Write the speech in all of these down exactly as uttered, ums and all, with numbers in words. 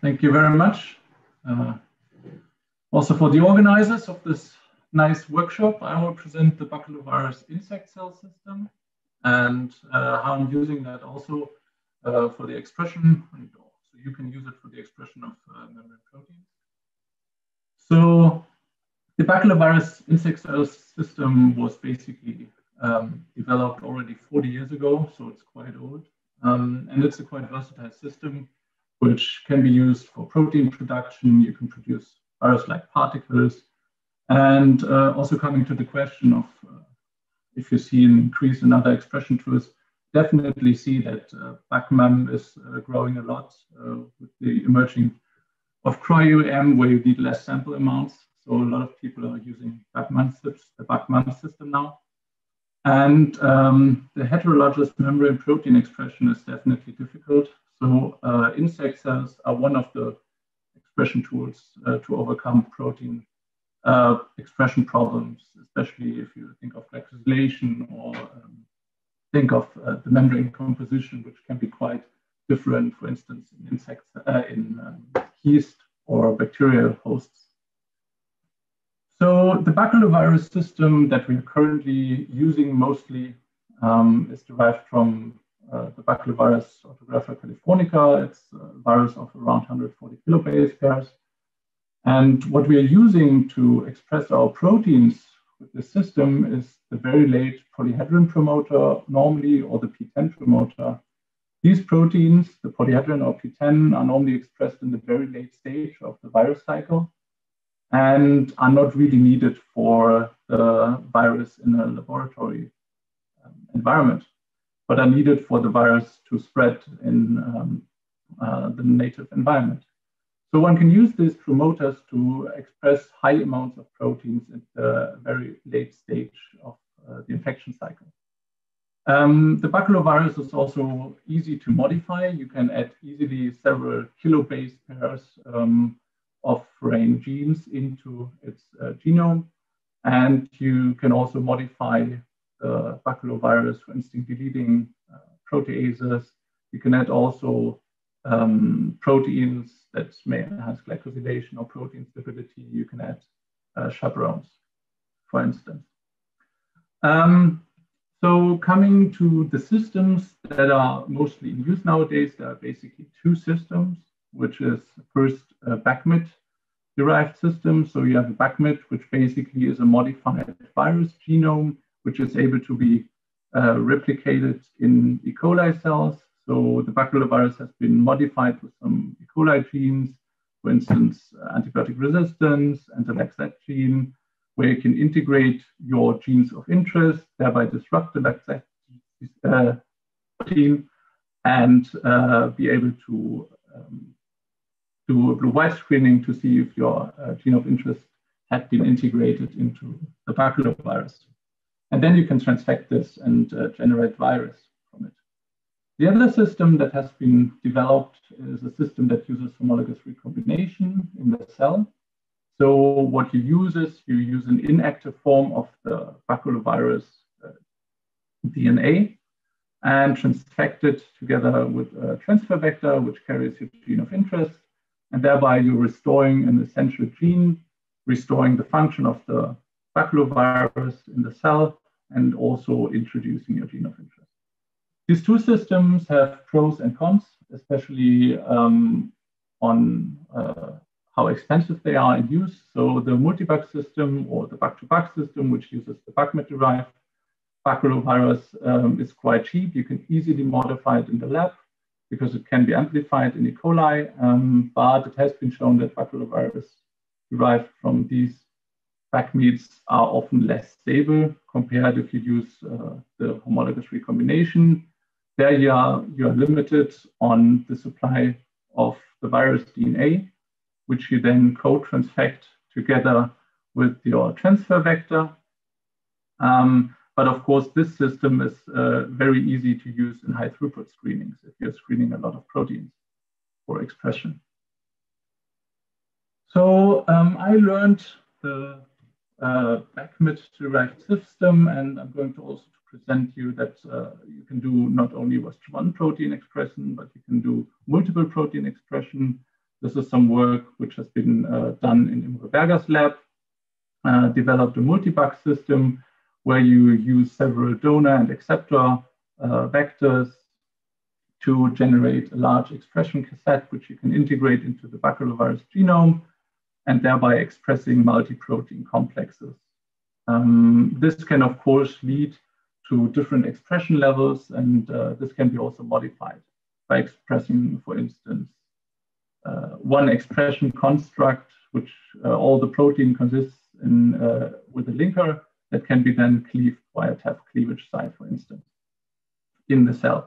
thank you very much. Uh, also for the organizers of this nice workshop, I will present the baculovirus insect cell system and uh, how I'm using that also uh, for the expression. And so you can use it for the expression of uh, membrane proteins. So the baculovirus insect cell system was basically um, developed already forty years ago, so it's quite old. Um, and it's a quite versatile system which can be used for protein production. You can produce virus-like particles. And uh, also coming to the question of uh, if you see an increase in other expression tools, definitely see that uh, BacMem is uh, growing a lot uh, with the emerging of cryo-E M, where you need less sample amounts. So a lot of people are using BacMem, the BacMem system now. And um, the heterologous membrane protein expression is definitely difficult. So uh, insect cells are one of the expression tools uh, to overcome protein uh, expression problems, especially if you think of glycosylation or um, think of uh, the membrane composition, which can be quite different, for instance, in insects, uh, in um, yeast or bacterial hosts. So the baculovirus system that we are currently using mostly um, is derived from uh, the baculovirus Autographa californica. It's a virus of around one hundred forty kilobase pairs. And what we are using to express our proteins with this system is the very late polyhedrin promoter normally, or the P ten promoter. These proteins, the polyhedrin or P ten, are normally expressed in the very late stage of the virus cycle and are not really needed for the virus in a laboratory um, environment, but are needed for the virus to spread in um, uh, the native environment. So one can use these promoters to express high amounts of proteins at the very late stage of uh, the infection cycle. Um, the baculovirus is also easy to modify. You can add easily several kilobase pairs um, of foreign genes into its uh, genome. And you can also modify the baculovirus, for instance, deleting uh, proteases. You can add also um, proteins that may enhance glycosylation or protein stability. You can add uh, chaperones, for instance. Um, so coming to the systems that are mostly in use nowadays, there are basically two systems, which is first a BacMit derived system. So you have a BacMit, which basically is a modified virus genome, which is able to be uh, replicated in E. coli cells. So the baculovirus has been modified with some E. coli genes, for instance, uh, antibiotic resistance and the Laxat gene, where you can integrate your genes of interest, thereby disrupt the Laxat uh, protein, and uh, be able to um, do a blue-white screening to see if your uh, gene of interest had been integrated into the baculovirus. And then you can transfect this and uh, generate virus from it. The other system that has been developed is a system that uses homologous recombination in the cell. So what you use is you use an inactive form of the baculovirus uh, D N A and transfect it together with a transfer vector, which carries your gene of interest. And thereby you're restoring an essential gene, restoring the function of the baculovirus in the cell, and also introducing your gene of interest. These two systems have pros and cons, especially um, on uh, how expensive they are in use. So the multi-bac system or the back-to-back system, which uses the BacMit-derived baculovirus, um, is quite cheap. You can easily modify it in the lab because it can be amplified in E. coli, um, but it has been shown that baculovirus derived from these BacMets are often less stable compared if you use uh, the homologous recombination. There you are, you are limited on the supply of the virus D N A, which you then co-transfect together with your transfer vector. Um, but of course, this system is uh, very easy to use in high throughput screenings if you're screening a lot of proteins for expression. So um, I learned the uh, BacMit-derived system, and I'm going to also present you that uh, you can do not only just one protein expression, but you can do multiple protein expression. This is some work which has been uh, done in Imre Berger's lab, uh, developed a multi-bug system where you use several donor and acceptor uh, vectors to generate a large expression cassette, which you can integrate into the baculovirus genome, and thereby expressing multi-protein complexes. Um, this can, of course, lead to different expression levels, and uh, this can be also modified by expressing, for instance, uh, one expression construct, which uh, all the protein consists in uh, with a linker that can be then cleaved via T A F cleavage site, for instance, in the cell.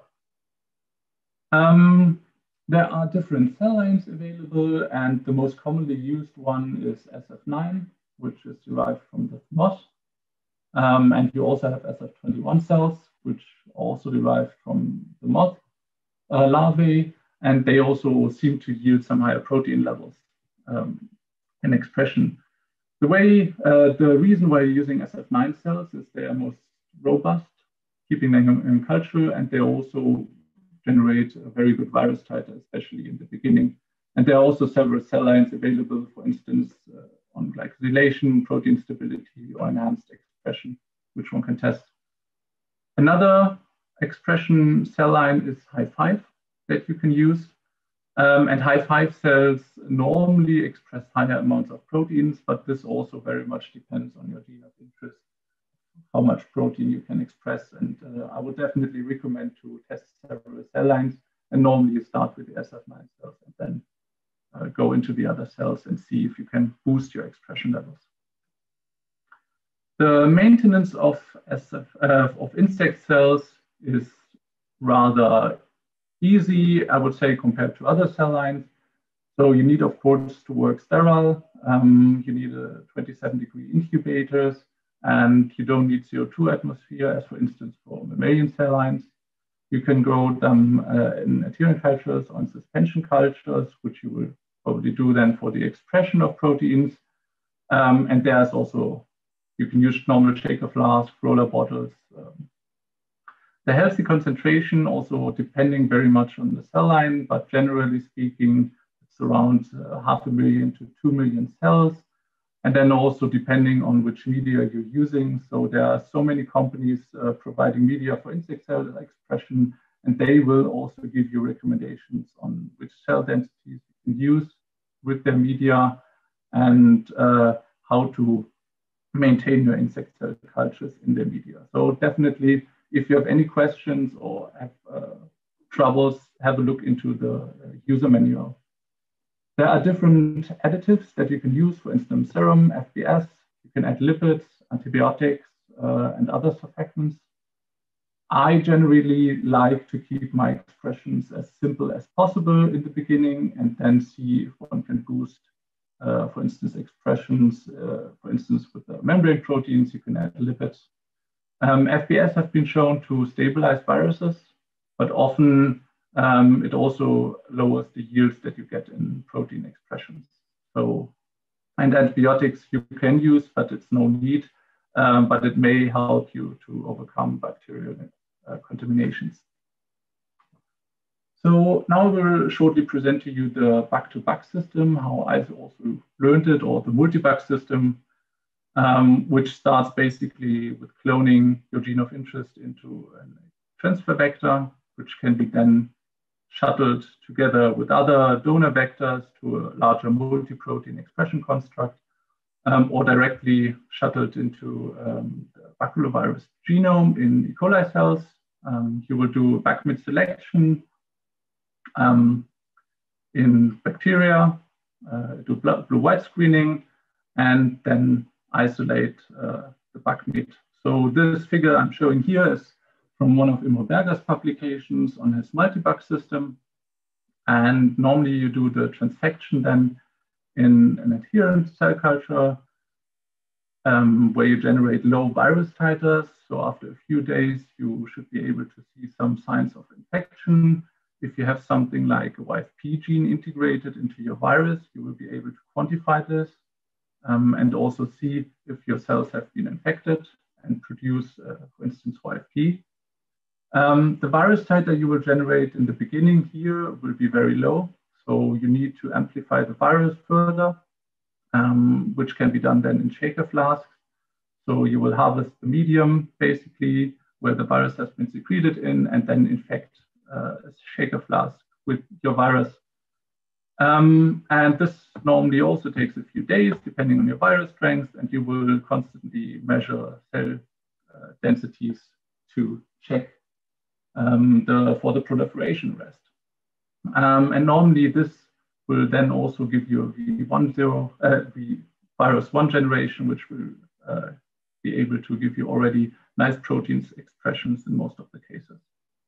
Um, there are different cell lines available, and the most commonly used one is S F nine, which is derived from the moth. Um, and you also have S F twenty-one cells, which also derived from the moth uh, larvae, and they also seem to yield some higher protein levels um, in expression. The way, uh, the reason why you're using S F nine cells is they are most robust, keeping them in, in culture, and they also generate a very good virus titer, especially in the beginning. And there are also several cell lines available, for instance, uh, on glycosylation, protein stability, or enhanced expression, which one can test. Another expression cell line is Hi five that you can use. Um, and Hi five cells normally express higher amounts of proteins, but this also very much depends on your gene of interest, how much protein you can express. And uh, I would definitely recommend to test several cell lines. And normally you start with the S F nine cells and then uh, go into the other cells and see if you can boost your expression levels. The maintenance of, S F, uh, of insect cells is rather easy, I would say, compared to other cell lines. So you need, of course, to work sterile. Um, you need a twenty-seven degree incubators, and you don't need C O two atmosphere, as for instance, for mammalian cell lines. You can grow them uh, in adherent cultures or in suspension cultures, which you will probably do then for the expression of proteins. Um, and there's also, you can use normal shaker flasks, roller bottles. Um, the healthy concentration also depending very much on the cell line, but generally speaking, it's around uh, half a million to two million cells. And then also depending on which media you're using. So there are so many companies uh, providing media for insect cell expression, and they will also give you recommendations on which cell densities you can use with their media and uh, how to maintain your insect cell cultures in their media. So definitely, if you have any questions or have uh, troubles, have a look into the uh, user manual. There are different additives that you can use, for instance, serum, F B S. You can add lipids, antibiotics, uh, and other surfactants. I generally like to keep my expressions as simple as possible in the beginning and then see if one can boost, uh, for instance, expressions. Uh, for instance, with the membrane proteins, you can add lipids. Um, F B S has been shown to stabilize viruses, but often Um, it also lowers the yields that you get in protein expressions. So, and antibiotics you can use, but it's no need, um, but it may help you to overcome bacterial uh, contaminations. So now we'll shortly present to you the bug-to-bug system, how I also learned it, or the multi-bug system, um, which starts basically with cloning your gene of interest into a transfer vector, which can be then shuttled together with other donor vectors to a larger multi-protein expression construct, um, or directly shuttled into um, the baculovirus genome in E. coli cells. Um, you will do backmid selection um, in bacteria, uh, do blue-white screening, and then isolate uh, the backmid. So this figure I'm showing here is from one of Imre Berger's publications on his multi-bug system. And normally you do the transfection then in an adherent cell culture um, where you generate low virus titers. So after a few days, you should be able to see some signs of infection. If you have something like a Y F P gene integrated into your virus, you will be able to quantify this um, and also see if your cells have been infected and produce, uh, for instance, Y F P. Um, the virus titer you will generate in the beginning here will be very low. So you need to amplify the virus further, um, which can be done then in shaker flasks. So you will harvest the medium, basically, where the virus has been secreted in, and then infect uh, a shaker flask with your virus. Um, and this normally also takes a few days, depending on your virus strength, and you will constantly measure cell uh, densities to check um, the, for the proliferation rest. Um, and normally this will then also give you a V one zero, uh, the virus one generation, which will uh, be able to give you already nice proteins expressions in most of the cases.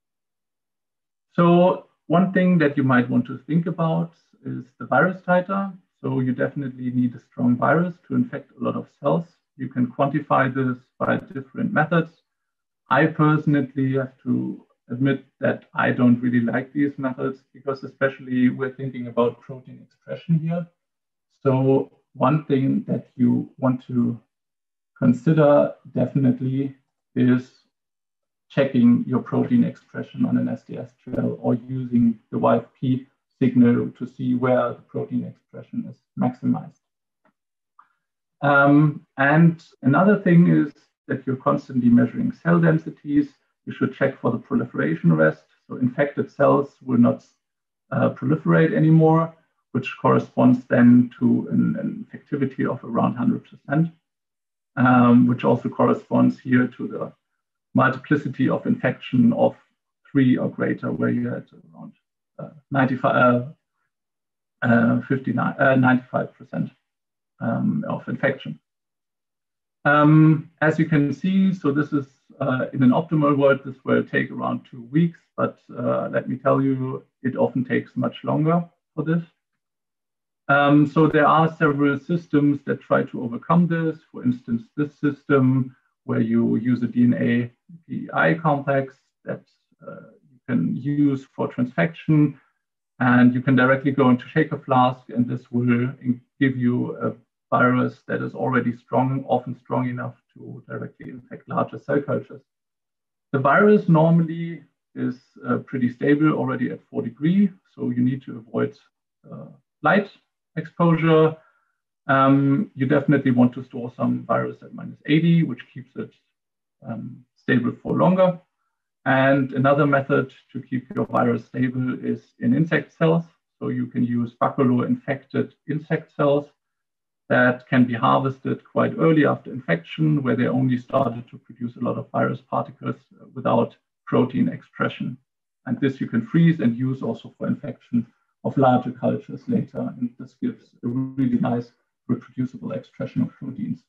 So one thing that you might want to think about is the virus titer. So you definitely need a strong virus to infect a lot of cells. You can quantify this by different methods. I personally have to admit that I don't really like these methods because especially we're thinking about protein expression here. So one thing that you want to consider definitely is checking your protein expression on an S D S gel or using the Y F P signal to see where the protein expression is maximized. Um, and another thing is that you're constantly measuring cell densities. You should check for the proliferation rest. So infected cells will not uh, proliferate anymore, which corresponds then to an, an infectivity of around one hundred percent, um, which also corresponds here to the multiplicity of infection of three or greater, where you had around uh, ninety-five, uh, uh, fifty-nine, uh, ninety-five percent um, of infection. Um, as you can see, so this is uh, in an optimal world, this will take around two weeks, but uh, let me tell you, it often takes much longer for this. Um, so there are several systems that try to overcome this. For instance, this system where you use a D N A P I complex that uh, you can use for transfection, and you can directly go into shaker flask, and this will give you a virus that is already strong, often strong enough to directly infect larger cell cultures. The virus normally is uh, pretty stable already at four degrees, so you need to avoid uh, light exposure. Um, you definitely want to store some virus at minus eighty, which keeps it um, stable for longer. And another method to keep your virus stable is in insect cells. So you can use baculo-infected insect cells that can be harvested quite early after infection, where they only started to produce a lot of virus particles without protein expression. And this you can freeze and use also for infection of larger cultures later. And this gives a really nice reproducible expression of proteins.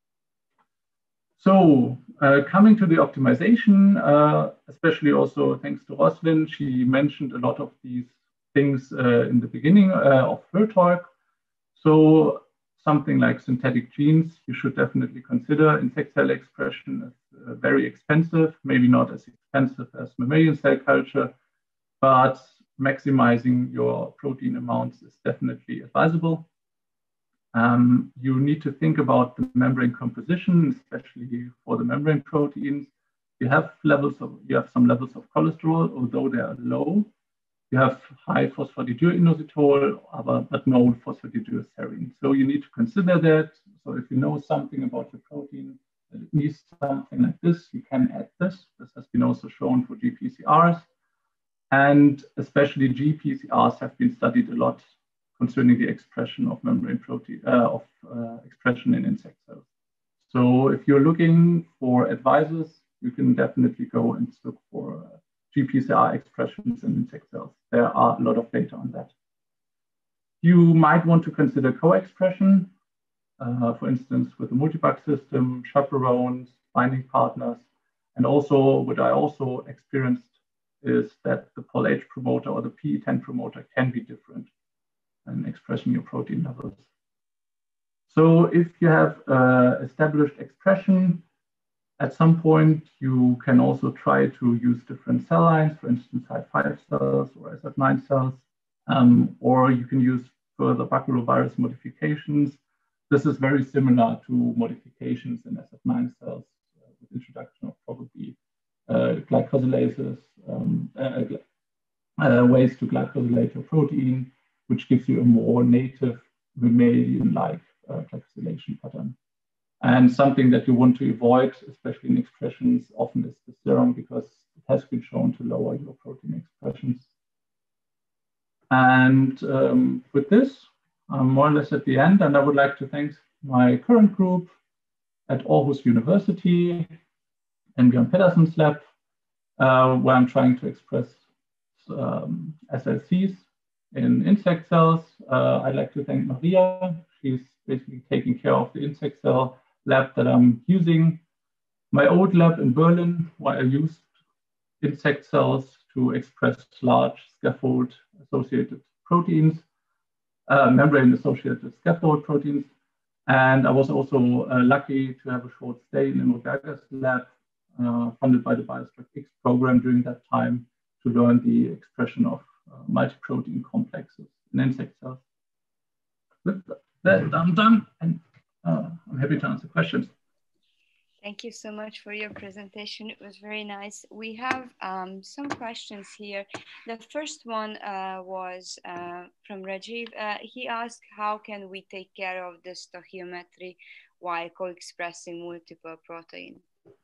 So uh, coming to the optimization, uh, especially also thanks to Roslyn, she mentioned a lot of these things uh, in the beginning uh, of her talk. So something like synthetic genes, you should definitely consider. Insect cell expression is uh, very expensive, maybe not as expensive as mammalian cell culture, but maximizing your protein amounts is definitely advisable. Um, you need to think about the membrane composition, especially for the membrane proteins. You have levels of, you have some levels of cholesterol, although they are low. You have high phosphatidylinositol, but no phosphatidylserine. So you need to consider that. So if you know something about your protein, that it needs something like this, you can add this. This has been also shown for G P C Rs. And especially G P C Rs have been studied a lot concerning the expression of membrane protein, uh, of uh, expression in insect cells. So if you're looking for advisors, you can definitely go and look for uh, G P C R expressions in insect cells. There are a lot of data on that. You might want to consider co-expression, uh, for instance, with the multibug system, chaperones, binding partners, and also what I also experienced is that the Pol H promoter or the P E ten promoter can be different in expressing your protein levels. So if you have uh, established expression, at some point you can also try to use different cell lines, for instance, H I five cells or S F nine cells, um, or you can use further baculovirus modifications. This is very similar to modifications in S F nine cells uh, with introduction of probably uh, glycosylases, um, uh, uh, ways to glycosylate your protein. which gives you a more native mammalian-like uh, glycosylation pattern. And something that you want to avoid, especially in expressions, often is the serum, because it has been shown to lower your protein expressions. And um, with this, I'm more or less at the end, and I would like to thank my current group at Aarhus University and Björn Pedersen's lab, uh, where I'm trying to express um, S L Cs in insect cells. Uh, I'd like to thank Maria. She's basically taking care of the insect cell lab that I'm using. My old lab in Berlin, where I used insect cells to express large scaffold-associated proteins, uh, membrane-associated scaffold proteins. And I was also uh, lucky to have a short stay in Imre Berger's lab, uh, funded by the BioStruct X program during that time, to learn the expression of uh, multi-protein complexes in insect cells. With that, I'm done, and uh, I'm happy to answer questions. Thank you so much for your presentation. It was very nice. We have um, some questions here. The first one uh, was uh, from Rajiv. Uh, he asked, how can we take care of the stoichiometry while co-expressing multiple proteins?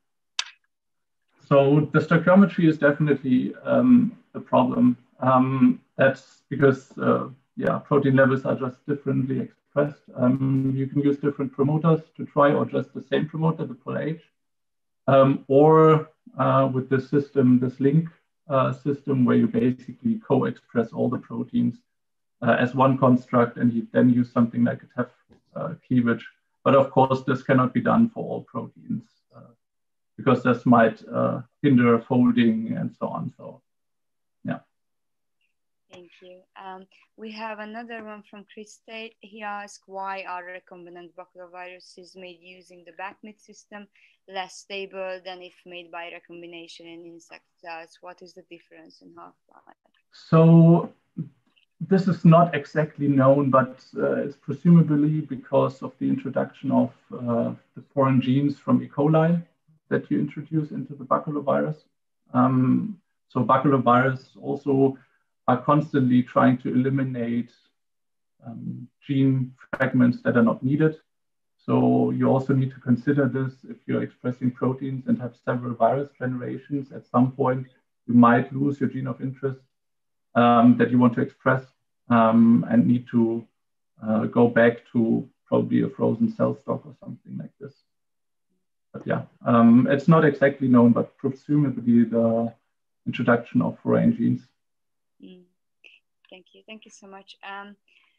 So the stoichiometry is definitely um, a problem. Um, that's because, uh, yeah, protein levels are just differently expressed. Um, you can use different promoters to try, or just the same promoter, the pull H, um, or uh, with this system, this link uh, system, where you basically co-express all the proteins uh, as one construct, and you then use something like a T E F uh, cleavage. But of course, this cannot be done for all proteins, uh, because this might uh, hinder folding and so on. So, yeah. Thank you. Um, we have another one from Chris Tate. He asked, why are recombinant baculoviruses made using the BACMID system less stable than if made by recombination in insect cells? What is the difference in half-life? So this is not exactly known, but uh, it's presumably because of the introduction of uh, the foreign genes from E. coli that you introduce into the baculovirus. Um, so baculovirus also are constantly trying to eliminate um, gene fragments that are not needed. So you also need to consider this if you're expressing proteins and have several virus generations. At some point, you might lose your gene of interest um, that you want to express um, and need to uh, go back to probably a frozen cell stock or something like this. But yeah, um, it's not exactly known, but presumably the introduction of foreign genes. Mm. Thank you. Thank you so much. Um,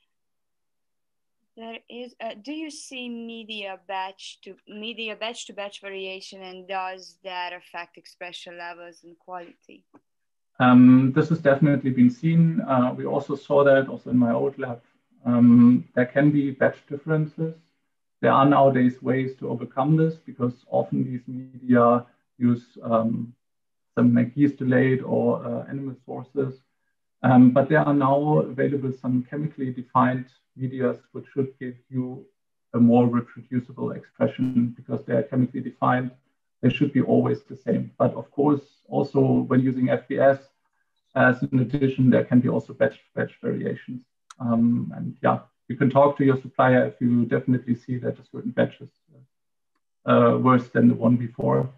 there is, uh, do you see media batch to media batch to batch variation, and does that affect expression levels and quality? Um, this has definitely been seen. Uh, we also saw that also in my old lab. Um, there can be batch differences. There are nowadays ways to overcome this, because often these media use um, some like yeast delayed or uh, animal sources. Um, but there are now available some chemically defined media which should give you a more reproducible expression, because they are chemically defined. They should be always the same. But of course, also when using F B S, as an addition, there can be also batch batch variations. Um, and yeah, you can talk to your supplier if you definitely see that a certain batch is uh, worse than the one before.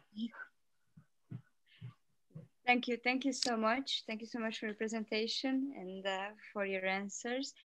Thank you. Thank you so much. Thank you so much for your presentation and uh, for your answers.